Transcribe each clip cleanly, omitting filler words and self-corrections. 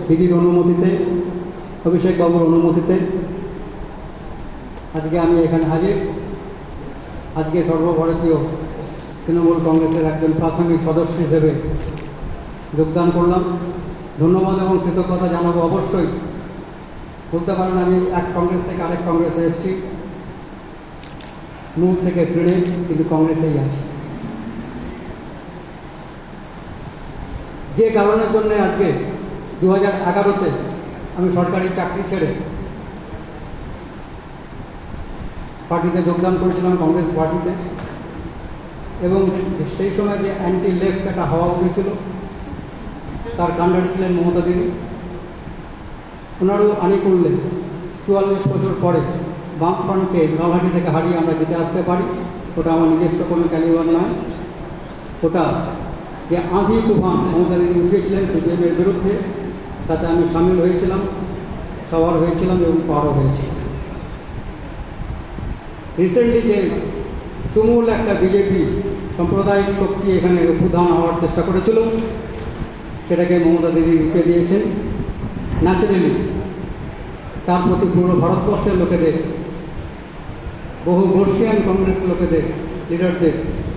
দিদির অনুমতিতে, অভিষেক বাবুর অনুমতিতে আজকে আমি এখানে হাজির। আজকে সর্বভারতীয় তৃণমূল কংগ্রেসের একজন প্রাথমিক সদস্য হিসেবে যোগদান করলাম। ধন্যবাদ এবং কৃতজ্ঞতা জানাবো। অবশ্যই বলতে পারেন আমি এক কংগ্রেস থেকে আরেক কংগ্রেসে এসেছি, মূল থেকে ট্রেনে, কিন্তু কংগ্রেসেই আছি। যে কারণের জন্য আজকে 2011-তে আমি সরকারি চাকরি ছেড়ে পার্টিতে যোগদান করেছিলাম, কংগ্রেস পার্টিতে, এবং সেই সময় যে অ্যান্টি লেফট একটা হাওয়া উঠেছিল, তার কাণ্ডারি ছিলেন মমতা দেবী। ওনারও আনি করলেন 44 বছর পরে বামফ্রন্টকে নলহাটি থেকে হারিয়ে আমরা জিতে আসতে পারি। ওটা আমার নিজস্ব কোনো ক্যালিবার নয়, ওটা যে আঁধি তুফান মমতা দেবী উঠিয়েছিলেন সিপিএমের বিরুদ্ধে, তাতে আমি সামিল হয়েছিলাম, সবার হয়েছিলাম এবং পারও হয়েছি। রিসেন্টলি যে তুমুল একটা বিজেপি সাম্প্রদায়িক শক্তি এখানে অভ্যুত্থান হওয়ার চেষ্টা করেছিল, সেটাকে মমতা দেবী রুখে দিয়েছেন। ন্যাচারালি তার প্রতি পুরো ভারতবর্ষের লোকেদের, বহু বর্ষিয়ান কংগ্রেস লোকেদের, লিডারদের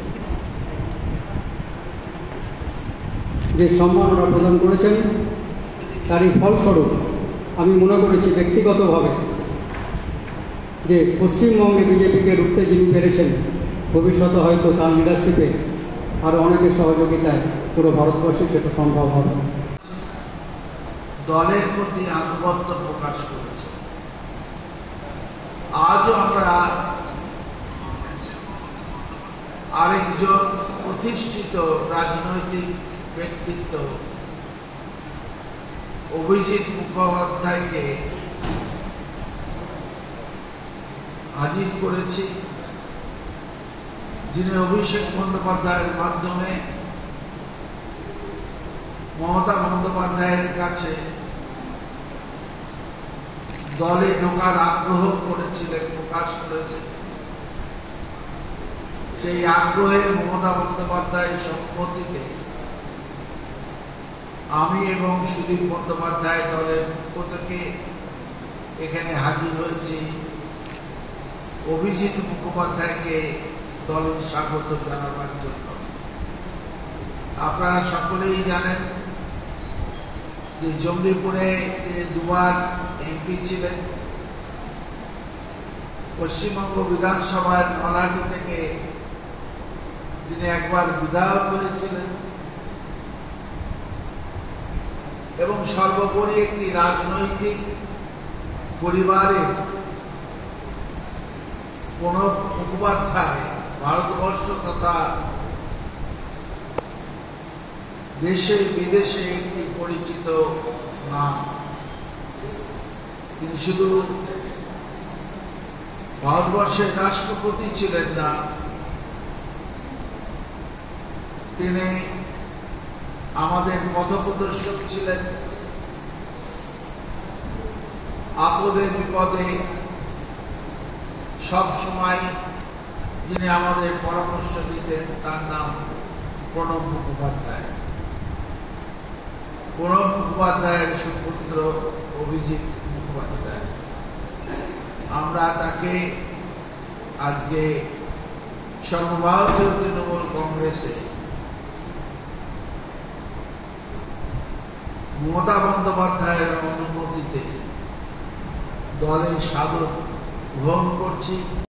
যে সম্মান ওরা প্রদান করেছেন, তারই ফলস্বরূপ আমি মনে করেছি ব্যক্তিগতভাবে যে পশ্চিমবঙ্গে বিজেপিকে রুখতে যিনি পেরেছেন, ভবিষ্যতে হয়তো তার লিডারশিপে আরও অনেকের সহযোগিতায় পুরো ভারতবর্ষে সেটা সম্ভব হবে। দলের প্রতি আনুগত্য প্রকাশ করেছে। আজও আমরা আরেকজন প্রতিষ্ঠিত রাজনৈতিক ব্যক্তিত্ব অভিজিৎ মুখোপাধ্যায়কে হাজির করেছি, যিনি অভিষেক বন্দ্যোপাধ্যায়ের মাধ্যমে মমতা বন্দ্যোপাধ্যায়ের কাছে দলে ঢোকার আগ্রহ করেছিলেন, প্রকাশ করেছে। সেই আগ্রহে মমতা বন্দ্যোপাধ্যায়ের সম্মতিতে আমি এবং সুদীপ বন্দ্যোপাধ্যায় দলের পক্ষ থেকে এখানে হাজির হয়েছি অভিজিৎ মুখোপাধ্যায়কে দলে স্বাগত জানাবার জন্য। আপনারা সকলেই জানেন যে জঙ্গিপুরে তিনি দুবার এমপি ছিলেন, পশ্চিমবঙ্গ বিধানসভার নলহাটি থেকে তিনি একবার বিধায়ক হয়েছিলেন, এবং সর্বোপরি একটি রাজনৈতিক পরিবারের প্রণব মুখোপাধ্যায় ভারতবর্ষ তথা দেশে বিদেশে একটি পরিচিত নাম। তিনি শুধু ভারতবর্ষের রাষ্ট্রপতি ছিলেন না, তিনি আমাদের পথপ্রদর্শক ছিলেন। আপদে বিপদে সব সময় যিনি আমাদের পরামর্শ দিতেন, তার নাম প্রণব মুখোপাধ্যায়। প্রণব মুখোপাধ্যায়ের সুপুত্র অভিজিৎ মুখোপাধ্যায়। আমরা তাকে আজকে সর্বভারতীয় তৃণমূল কংগ্রেসে মমতা বন্দ্যোপাধ্যায়ের অনুমতিতে দলে সাদর গ্রহণ করছি।